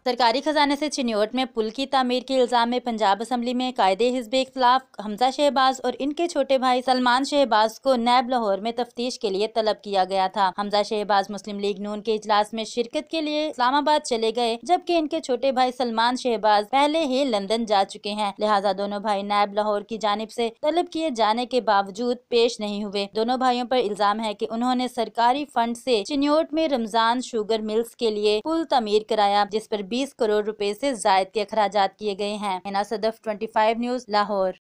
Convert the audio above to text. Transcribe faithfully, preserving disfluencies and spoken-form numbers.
सरकारी खजाने से चिन्योट में पुल की तामीर के इल्जाम में पंजाब असम्बली में कायदे हिज़्ब इख्तिलाफ हमजा शहबाज और इनके छोटे भाई सलमान शहबाज को नैब लाहौर में तफ्तीश के लिए तलब किया गया था। हमजा शहबाज मुस्लिम लीग नून के इजलास में शिरकत के लिए इस्लामाबाद चले गए, जबकि इनके छोटे भाई सलमान शहबाज पहले ही लंदन जा चुके हैं। लिहाजा दोनों भाई नैब लाहौर की जानिब से तलब किए जाने के बावजूद पेश नहीं हुए। दोनों भाइयों पर इल्जाम है कि उन्होंने सरकारी फंड से चिन्योट में रमजान शुगर मिल्स के लिए पुल तामीर कराया, जिस पर बीस करोड़ रुपए से जायद के अखराजात किए गए हैं। हिना सदफ, पच्चीस न्यूज़, लाहौर।